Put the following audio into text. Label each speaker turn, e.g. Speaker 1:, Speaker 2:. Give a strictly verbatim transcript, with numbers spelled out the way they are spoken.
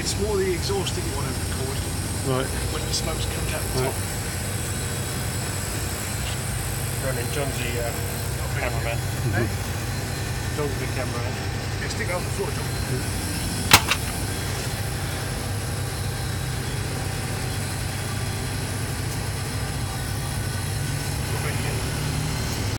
Speaker 1: It's more the exhaust that you want to record.
Speaker 2: Right.
Speaker 1: When the smoke comes out the
Speaker 2: Right.
Speaker 1: top.
Speaker 3: Running John's the uh, cameraman.
Speaker 1: Mm-hmm.
Speaker 3: John's the cameraman.
Speaker 1: Yeah, stick it on the floor, John.